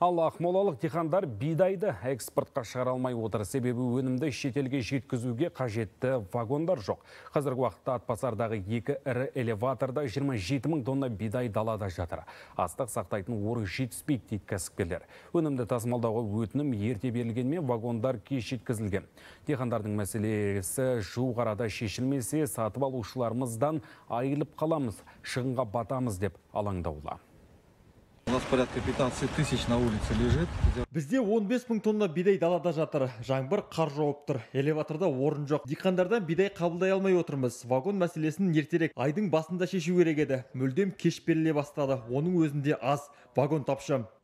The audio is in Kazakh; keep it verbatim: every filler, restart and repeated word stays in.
Ал ақмолалық диқандар бидайды экспортқа шығара алмай отыр. Себебі өнімді шетелге жеткізуге қажетті вагондар жоқ. Қазіргі уақытта Атбасардағы екі ірі элеваторда жиырма жеті мың тонна бидай далада жатыр. Астық сақтайтын оры жетіспейді дейді кәсіпкерлер. Өнімді тасымалдауға өтінім ерте берілгенмен вагондар кеш жеткізілген. Диқандардың мәселесі жуық арада шешілмесе, сатып алушыларымыздан айырылып қаламыз, шығынға батамыз деп алаңдаулы. У нас порядка пятнадцать тысяч на улице лежит. Бізде он бес мың тонна бидай далада жатыр. Жаңбыр, қар жауып тұр. Элеваторда орын жоқ. Диқандардан бидай қабылдай алмай отырмыз. Вагон мәселесін ертерек айдың басында шешу керек еді. Мүлдем кеш беріле бастады. Оның өзінде аз. Вагон тапшы.